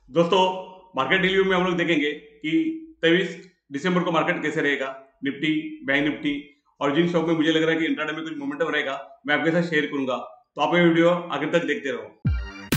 दोस्तों, market review में हम लोग देखेंगे कि 23 दिसंबर को मार्केट कैसे रहेगा, निफ्टी, बैंक निफ्टी और जिन स्टॉक में मुझे लग रहा है कि इंट्राडे में कुछ मोमेंटम रहेगा, मैं आपके साथ शेयर करूंगा। तो आप ये वीडियो आगे तक देखते रहो।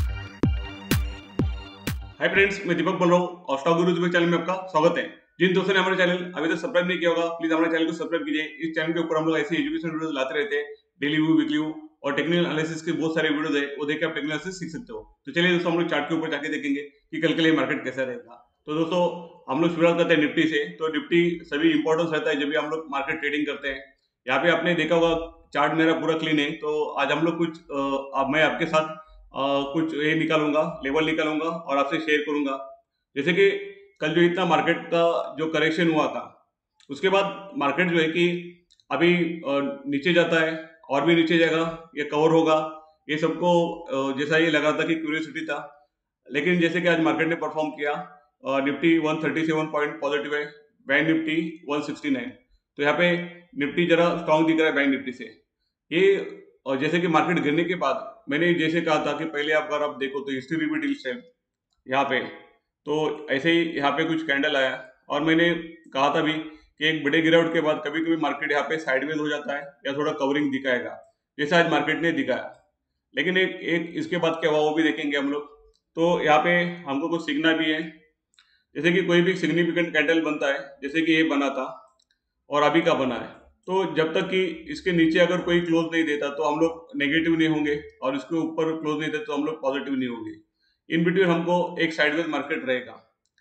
हाय फ्रेंड्स, मैं दीपक बोल रहा हूँ और स्टॉक गुरु दीपक चैनल में आपका स्वागत है। जिन दोस्तों ने हमारे चैनल अभी तक सब्सक्राइब नहीं किया होगा, प्लीज हमारे चैनल को सब्सक्राइब कीजिए। इस चैनल के ऊपर हम लोग ऐसे एजुकेशन वीडियो लाते रहते हैं, डेली व्यू, वीकली व्यू और टेक्निकल एनालिसिस के बहुत सारे वीडियो है, वो देख के आप टेक्निकल एनालिसिस सीख सकते हो। तो चलिए दोस्तों, हम लोग चार्ट के ऊपर जाके देखेंगे कि कल के लिए मार्केट कैसा रहेगा। तो दोस्तों, हम लोग शुरुआत करते हैं निफ्टी से। तो निफ्टी सभी इंपॉर्टेंस रहता है जब भी हम लोग मार्केट ट्रेडिंग करते हैं। यहाँ पे आपने देखा होगा चार्ट मेरा पूरा क्लीन है। तो आज हम लोग कुछ अब मैं आपके साथ कुछ ये निकालूंगा, लेवल निकालूंगा और आपसे शेयर करूंगा। जैसे कि कल जो इतना मार्केट का जो करेक्शन हुआ था, उसके बाद मार्केट जो है कि अभी नीचे जाता है और भी नीचे जाएगा, ये कवर होगा, ये सबको जैसा ये लगा था कि क्यूरियोसिटी था। लेकिन जैसे कि आज मार्केट ने परफॉर्म किया, निफ्टी 137 पॉइंट पॉजिटिव है, बैंक निफ्टी 169। तो यहाँ पे निफ्टी जरा स्ट्रांग दिख रहा है बैंक निफ्टी से। ये जैसे कि मार्केट गिरने के बाद मैंने जैसे कहा था कि पहले अगर आप देखो तो हिस्ट्री रिपीट स्टेप यहाँ पे, तो ऐसे ही यहाँ पे कुछ कैंडल आया और मैंने कहा था भी कि एक बड़े गिरावट के बाद कभी कभी मार्केट यहाँ पे साइडवेज हो जाता है या थोड़ा कवरिंग दिखाएगा, जैसा आज मार्केट ने दिखाया। लेकिन एक एक इसके बाद क्या हुआ वो भी देखेंगे हम लोग। तो यहाँ पे हमको कुछ सीखना भी है। जैसे कि कोई भी सिग्निफिकेंट कैंडल बनता है, जैसे कि ये बना था और अभी का बना है, तो जब तक कि इसके नीचे अगर कोई क्लोज नहीं देता तो हम लोग नेगेटिव नहीं होंगे और इसके ऊपर क्लोज नहीं देता तो हम लोग पॉजिटिव नहीं होंगे। इन बिटवीन हमको एक साइडवेज मार्केट रहेगा।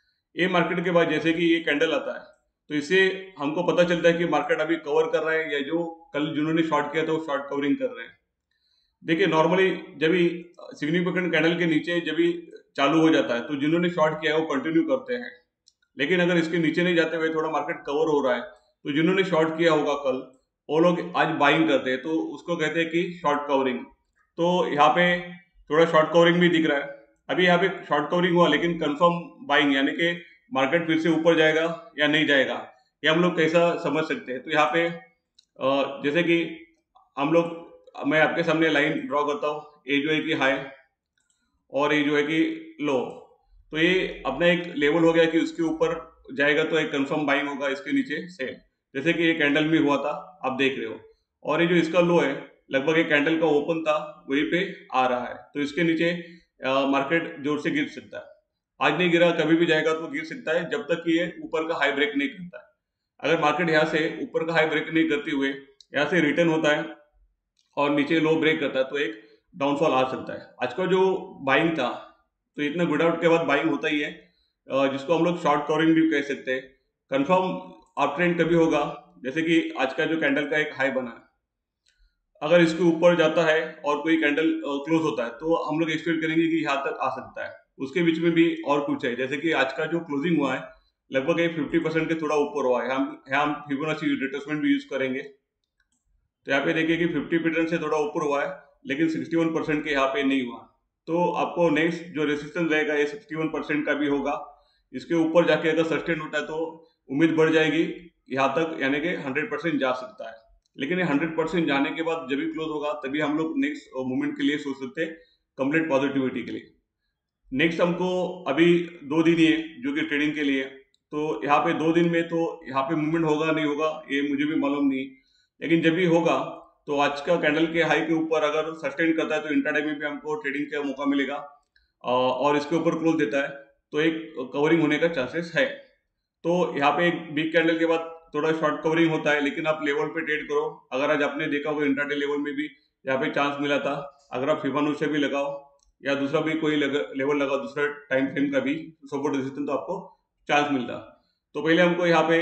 ये मार्केट के बाद जैसे कि ये कैंडल आता है, तो इससे हमको पता चलता है कि मार्केट अभी कवर कर रहा है या जो कल जिन्होंने शॉर्ट किया था वो शॉर्ट कवरिंग कर रहे हैं। देखिए नॉर्मली जब भी सिग्निफिकेंट कैंडल के नीचे जब भी चालू हो जाता है तो जिन्होंने शॉर्ट किया है वो कंटिन्यू करते हैं। लेकिन अगर इसके नीचे नहीं जाते हुए थोड़ा मार्केट कवर हो रहा है, तो जिन्होंने शॉर्ट किया होगा कल, वो लोग आज बाइंग करते हैं, तो उसको कहते हैं कि शॉर्ट कवरिंग। तो यहाँ पे थोड़ा शॉर्ट कवरिंग भी दिख रहा है। अभी यहाँ पे शॉर्ट कवरिंग हुआ लेकिन कंफर्म बाइंग, यानी कि मार्केट फिर से ऊपर जाएगा या नहीं जाएगा, ये हम लोग कैसा समझ सकते हैं। तो यहाँ पे जैसे कि हम लोग, मैं आपके सामने लाइन ड्रॉ करता हूँ, ये जो है कि हाई और ये जो है कि लो। तो ये अपना एक लेवल हो गया कि उसके ऊपर जाएगा तो एक कंफर्म बाइंग होगा, इसके नीचे सेल, जैसे कि ये कैंडल में हुआ था, आप देख रहे हो। और ये जो इसका लो है, लगभग ये कैंडल का ओपन था वहीं पे आ रहा है, तो इसके नीचे मार्केट जोर से गिर सकता है। आज नहीं गिरा, कभी भी जाएगा तो गिर सकता है जब तक कि ये ऊपर का हाई ब्रेक नहीं करता है। अगर मार्केट यहाँ से ऊपर का हाई ब्रेक नहीं करते हुए यहाँ से रिटर्न होता है और नीचे लो ब्रेक करता है, तो एक डाउनफॉल आ सकता है। आज का जो बाइंग था, तो इतना गुड आउट के बाद बाइंग होता ही है, जिसको हम लोग शॉर्ट कवरिंग भी कह सकते हैं। कंफर्म अप ट्रेंड कभी होगा, जैसे कि आज का जो कैंडल का एक हाई बना है, अगर इसके ऊपर जाता है और कोई कैंडल क्लोज होता है तो हम लोग एक्सपेक्ट करेंगे कि यहाँ तक आ सकता है। उसके बीच में भी और कुछ है, जैसे कि आज का जो क्लोजिंग हुआ है लगभग एक 50% के थोड़ा ऊपर हुआ है। हम फिबोनाची रिट्रेसमेंट भी यूज करेंगे। तो यहाँ पे देखिए कि 50% से थोड़ा ऊपर हुआ है लेकिन 61% के यहाँ पे नहीं हुआ। तो आपको नेक्स्ट जो रेसिस्टेंस रहेगा ये 61% का भी होगा। इसके ऊपर जाके अगर सस्टेन होता है तो उम्मीद बढ़ जाएगी यहाँ तक, यानी कि 100% जा सकता है। लेकिन ये 100% जाने के बाद जब भी क्लोज होगा तभी हम लोग नेक्स्ट मूवमेंट के लिए सोच सकते हैं, कंप्लीट पॉजिटिविटी के लिए। नेक्स्ट हमको अभी 2 दिन ही है जो कि ट्रेडिंग के लिए। तो यहाँ पे 2 दिन में तो यहाँ पे मूवमेंट होगा नहीं होगा ये मुझे भी मालूम नहीं, लेकिन जब भी होगा तो आज का कैंडल के हाई के ऊपर अगर सस्टेन करता है तो इंट्राडे में भी हमको ट्रेडिंग का मौका मिलेगा, और इसके ऊपर क्लोज देता है तो एक कवरिंग होने का चांसेस है। तो यहाँ पे एक बिग कैंडल के बाद थोड़ा शॉर्ट कवरिंग होता है, लेकिन आप लेवल पे ट्रेड करो। अगर आज आपने देखा होगा इंट्राडे लेवल में भी यहाँ पे चांस मिला था, अगर आप फिबोनाची भी लगाओ या दूसरा भी कोई लेवल लगा दूसरा टाइम फ्रेम का भी सपोर्ट रेजिस्टेंस, तो आपको चांस मिलता। तो पहले हमको यहाँ पे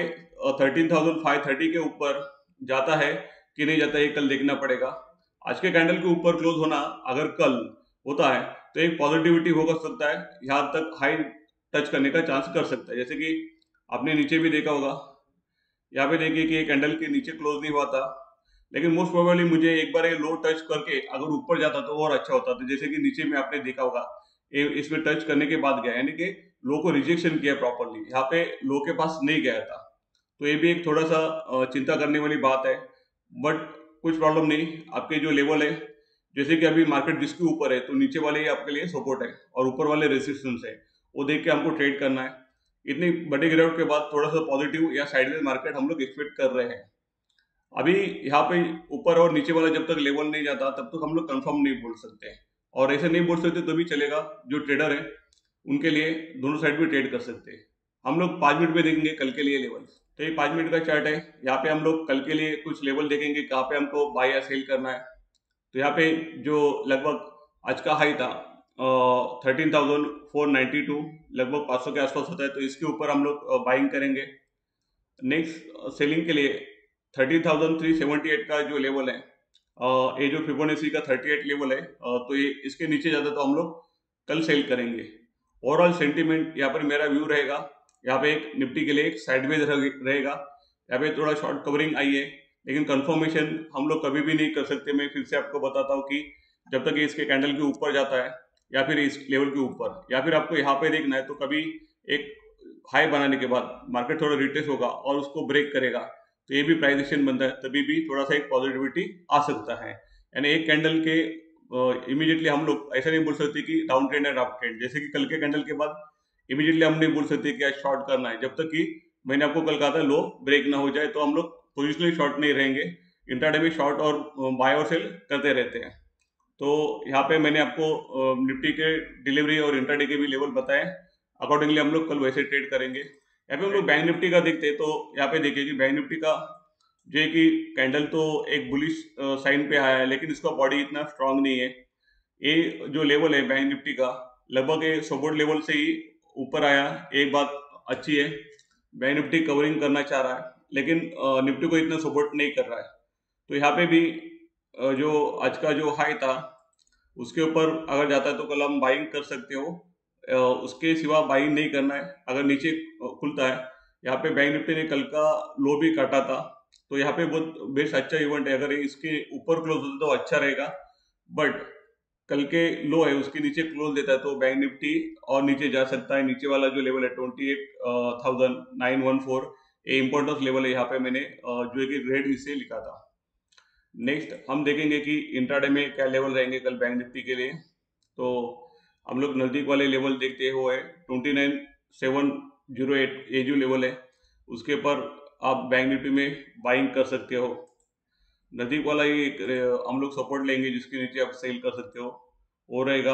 13,530 के ऊपर जाता है कि नहीं जाता है ये कल देखना पड़ेगा। आज के कैंडल के ऊपर क्लोज होना अगर कल होता है तो एक पॉजिटिविटी हो सकता है, यहाँ तक हाई टच करने का चांस कर सकता है। जैसे कि आपने नीचे भी देखा होगा, यहाँ पे देखिए कि ये कैंडल के नीचे क्लोज नहीं हुआ था, लेकिन मोस्ट प्रोबेबली मुझे एक बार ये लो टच करके अगर ऊपर जाता तो और अच्छा होता। तो जैसे कि नीचे में आपने देखा होगा ये इसमें टच करने के बाद गया, यानी कि लो को रिजेक्शन किया प्रॉपरली, यहाँ पे लो के पास नहीं गया था। तो ये भी एक थोड़ा सा चिंता करने वाली बात है, बट कुछ प्रॉब्लम नहीं। आपके जो लेवल है, जैसे कि अभी मार्केट जिसके ऊपर है तो नीचे वाले ही आपके लिए सपोर्ट है और ऊपर वाले रेसिस्टेंस है, वो देख के हमको ट्रेड करना है। इतनी बड़ी गिरावट के बाद थोड़ा सा पॉजिटिव या साइडवेज मार्केट हम लोग एक्सपेक्ट कर रहे हैं। अभी यहाँ पे ऊपर और नीचे वाला जब तक लेवल नहीं जाता तब तक हम लोग कंफर्म नहीं बोल सकते, और ऐसे नहीं बोल सकते तो भी चलेगा। जो ट्रेडर है उनके लिए दोनों साइड भी ट्रेड कर सकते हैं। हम लोग 5 मिनट में देखेंगे कल के लिए लेवल। तो ये 5 मिनट का चार्ट है। यहाँ पे हम लोग कल के लिए कुछ लेवल देखेंगे कहाँ पे हमको बाय या सेल करना है। तो यहाँ पे जो लगभग आज का हाई था 13,492, लगभग 500 के आसपास होता है, तो इसके ऊपर हम लोग बाइंग करेंगे। नेक्स्ट सेलिंग के लिए 13,378 का जो लेवल है, ये जो फिबोनाची का 38 लेवल है, तो ये इसके नीचे जाता तो हम लोग कल सेल करेंगे। ओवरऑल सेंटीमेंट यहाँ पर मेरा व्यू रहेगा, यहाँ पे एक निफ्टी के लिए एक साइडवेज रहेगा। यहाँ पे थोड़ा शॉर्ट कवरिंग आई है, लेकिन कंफर्मेशन हम लोग कभी भी नहीं कर सकते। मैं फिर से आपको बताता हूँ कि जब तक ये इसके कैंडल के ऊपर जाता है या फिर इस लेवल के ऊपर, या फिर आपको यहाँ पे देखना है तो कभी एक हाई बनाने के बाद मार्केट थोड़ा रिटेस्ट होगा और उसको ब्रेक करेगा, तो ये भी प्राइस एक्शन बनता है, तभी भी थोड़ा सा एक पॉजिटिविटी आ सकता है। यानी एक कैंडल के इमीडिएटली हम लोग ऐसा नहीं बोल सकते कि डाउन ट्रेंड है अप ट्रेंड, जैसे कि कल के कैंडल के बाद इमीडिएटली हम नहीं बोल सकते कि आज शॉर्ट करना है। जब तक कि मैंने आपको कल कहा था लो ब्रेक ना हो जाए तो हम लोग पोजिशनली शॉर्ट नहीं रहेंगे। इंट्राडे में शॉर्ट और बाय और सेल करते रहते हैं। तो यहाँ पे मैंने आपको निफ्टी के डिलीवरी और इंट्राडे के भी लेवल बताए, अकॉर्डिंगली हम लोग कल वैसे ट्रेड करेंगे। यहाँ पे हम लोग बैंक निफ्टी का देखते हैं, तो यहाँ पे देखिए कि बैंक निफ्टी का जो है कि कैंडल तो एक बुलिश साइन पे आया है, लेकिन इसका बॉडी इतना स्ट्रांग नहीं है। ये जो लेवल है बैंक निफ्टी का, लगभग ये सपोर्ट लेवल से ही ऊपर आया। एक बात अच्छी है, बैंक निफ्टी कवरिंग करना चाह रहा है, लेकिन निफ्टी को इतना सपोर्ट नहीं कर रहा है। तो यहाँ पे भी जो आज का जो हाई था उसके ऊपर अगर जाता है तो कल हम बाइंग कर सकते हो। उसके सिवा बाइंग नहीं करना है। अगर नीचे खुलता है, यहाँ पे बैंक निफ्टी ने कल का लो भी काटा था, तो यहाँ पे बहुत बेस्ट अच्छा इवेंट है। अगर इसके ऊपर क्लोज होता तो अच्छा रहेगा, बट कल के लो है उसके नीचे क्लोज देता है तो बैंक निफ्टी और नीचे जा सकता है। नीचे वाला जो लेवल है 28,914, ये इंपॉर्टेंस लेवल है। यहाँ पे मैंने जो है कि रेड इससे लिखा था। नेक्स्ट हम देखेंगे कि इंट्राडे में क्या लेवल रहेंगे कल बैंक निफ्टी के लिए। तो हम लोग नजदीक वाले लेवल देखते हुए 29,708 ये जो लेवल है उसके पर आप बैंक निफ्टी में बाइंग कर सकते हो। नजदीक वाला ही हम लोग सपोर्ट लेंगे जिसके नीचे आप सेल कर सकते हो, वो रहेगा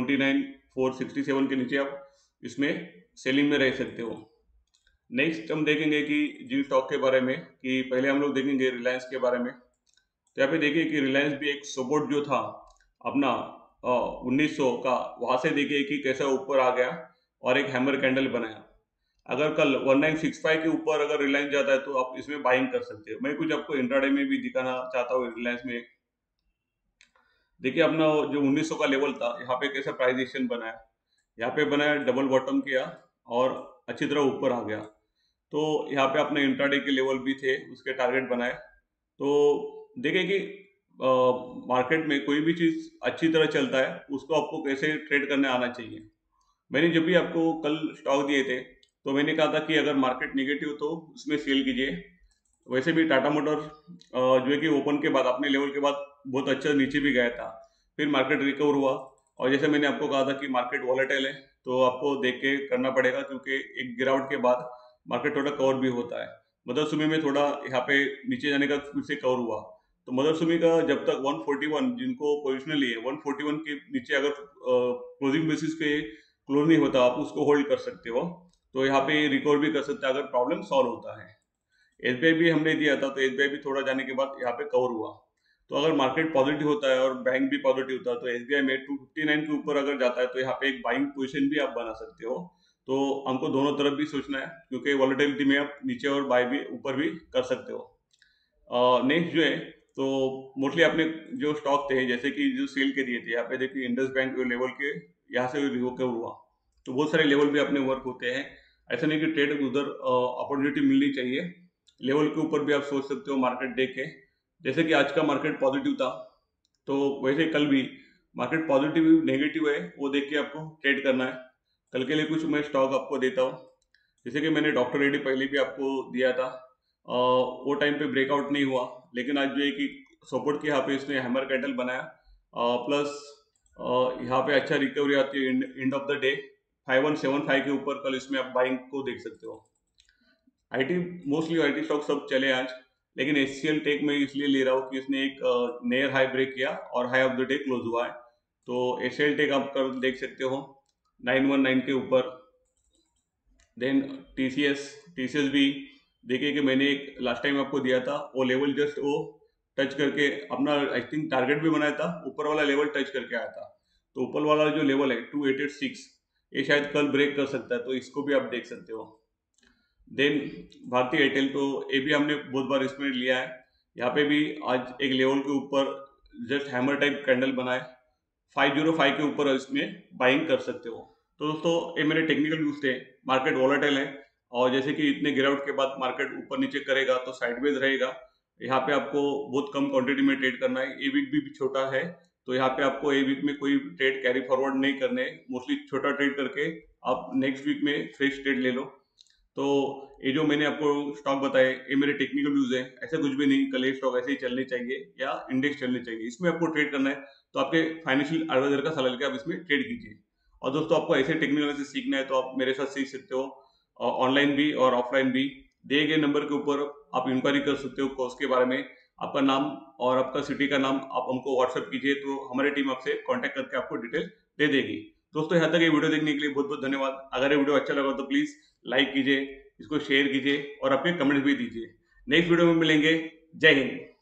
29,467 के नीचे आप इसमें सेलिंग में रह सकते हो। नेक्स्ट हम देखेंगे कि जिन स्टॉक के बारे में, कि पहले हम लोग देखेंगे रिलायंस के बारे में। तो यहाँ पे देखिए कि रिलायंस भी एक सपोर्ट जो था अपना 1900 का, वहां से देखिए कि कैसा ऊपर आ गया और एक हैमर कैंडल बनाया। अगर कल 1965 के ऊपर अगर रिलायंस जाता है तो आप इसमें बाइंग कर सकते हो। मैं कुछ आपको इंट्राडे में भी दिखाना चाहता हूँ रिलायंस में। देखिए अपना जो 1900 का लेवल था, यहाँ पे कैसा प्राइस एक्शन बनाया, यहाँ पे बनाया, डबल बॉटम किया और अच्छी तरह ऊपर आ गया। तो यहाँ पे अपने इंट्राडे के लेवल भी थे, उसके टारगेट बनाए। तो देखिए कि मार्केट में कोई भी चीज अच्छी तरह चलता है उसको आपको कैसे ट्रेड करने आना चाहिए। मैंने जब भी आपको कल स्टॉक दिए थे तो मैंने कहा था कि अगर मार्केट नेगेटिव तो उसमें सेल कीजिए। वैसे भी टाटा मोटर जो है कि ओपन के बाद अपने लेवल के बाद बहुत अच्छा नीचे भी गया था, फिर मार्केट रिकवर हुआ। और जैसे मैंने आपको कहा था कि मार्केट वॉलेटाइल है तो आपको देख के करना पड़ेगा, क्योंकि एक गिरावट के बाद मार्केट थोड़ा कवर भी होता है। मदरसुमी में थोड़ा यहाँ पे नीचे जाने का फिर से कवर हुआ। तो मदरसुमी का जब तक 141 जिनको पोजिशनली है 141 के नीचे अगर क्लोजिंग बेसिस पे क्लोज नहीं होता आप उसको होल्ड कर सकते हो। तो यहाँ पे रिकवर भी कर सकते हैं अगर प्रॉब्लम सॉल्व होता है। एसबीआई भी हमने दिया था, तो एसबीआई भी थोड़ा जाने के बाद यहाँ पे कवर हुआ। तो अगर मार्केट पॉजिटिव होता है और बैंक भी पॉजिटिव होता है तो एसबीआई में 259 के ऊपर अगर जाता है तो यहाँ पे एक बाइंग पोजीशन भी आप बना सकते हो। तो हमको दोनों तरफ भी सोचना है, क्योंकि वॉलेटिलिटी में आप नीचे और बाय भी ऊपर भी कर सकते हो। नेक्स्ट जो है तो मोस्टली आपने जो स्टॉक थे जैसे कि जो सेल के दिए थे, यहाँ पे देखिए इंडस बैंक लेवल के यहाँ से रिकवर हुआ। तो बहुत सारे लेवल भी अपने वर्क होते हैं, ऐसा नहीं कि ट्रेड उधर अपॉर्चुनिटी मिलनी चाहिए। लेवल के ऊपर भी आप सोच सकते हो मार्केट देख के। जैसे कि आज का मार्केट पॉजिटिव था तो वैसे कल भी मार्केट पॉजिटिव नेगेटिव है वो देख के आपको ट्रेड करना है। कल के लिए कुछ मैं स्टॉक आपको देता हूँ। जैसे कि मैंने डॉक्टर रेड्डी पहले भी आपको दिया था, वो टाइम पे ब्रेकआउट नहीं हुआ, लेकिन आज जो है कि सपोर्ट के यहाँ पे इसने हैमर कैंडल बनाया। प्लस यहाँ पे अच्छा रिकवरी आती है एंड ऑफ द डे 5175 के ऊपर कल इसमें आप बाइंग को देख सकते हो। आईटी मोस्टली आईटी स्टॉक सब चले आज, लेकिन एचसीएल टेक में इसलिए ले रहा हूँ कि इसने एक नेयर हाई ब्रेक किया और high of the day close हुआ है। तो एचसीएल टेक आप कल देख सकते हो 919 के ऊपर। देन टीसीएस टीसीएस भी देखिए कि मैंने एक लास्ट टाइम आपको दिया था, वो लेवल जस्ट वो टच करके अपना आई थिंक टारगेट भी बनाया था, ऊपर वाला लेवल टच करके आया था। तो ऊपर वाला जो लेवल है 2886, ये शायद कल ब्रेक कर सकता है, तो इसको भी आप देख सकते हो। देन भारतीय एयरटेल, तो ये भी हमने बहुत बार इसमें लिया है। यहाँ पे भी आज एक लेवल के ऊपर जस्ट हैमर टाइप कैंडल बनाए, 505 के ऊपर इसमें बाइंग कर सकते हो। तो दोस्तों ये मेरे टेक्निकल व्यूज थे। मार्केट वॉलेटाइल है और जैसे कि इतने गिरावट के बाद मार्केट ऊपर नीचे करेगा तो साइडवेज रहेगा। यहाँ पे आपको बहुत कम क्वांटिटी में ट्रेड करना है। ए वीक भी छोटा है, तो यहाँ पे आपको ए वीक में कोई ट्रेड कैरी फॉरवर्ड नहीं करने, मोस्टली छोटा ट्रेड करके आप नेक्स्ट वीक में फ्रेश ट्रेड ले लो। तो ये जो मैंने आपको स्टॉक बताए ये मेरे टेक्निकल व्यूज है, ऐसा कुछ भी नहीं। कल ये स्टॉक ऐसे ही चलने चाहिए या इंडेक्स चलने चाहिए, इसमें आपको ट्रेड करना है तो आपके फाइनेंशियल एडवाइजर का सलाह लेकर आप इसमें ट्रेड कीजिए। और दोस्तों आपको ऐसे टेक्निकल से सीखना है तो आप मेरे साथ सीख सकते हो, ऑनलाइन भी और ऑफलाइन भी। दिए गए नंबर के ऊपर आप इंक्वायरी कर सकते हो कोर्स के बारे में। आपका नाम और आपका सिटी का नाम आप हमको व्हाट्सएप कीजिए, तो हमारी टीम आपसे कॉन्टैक्ट करके आपको डिटेल दे देगी। दोस्तों यहाँ तक ये वीडियो देखने के लिए बहुत बहुत धन्यवाद। अगर ये वीडियो अच्छा लगा तो प्लीज लाइक कीजिए, इसको शेयर कीजिए और अपने कमेंट्स भी दीजिए। नेक्स्ट वीडियो में मिलेंगे। जय हिंद।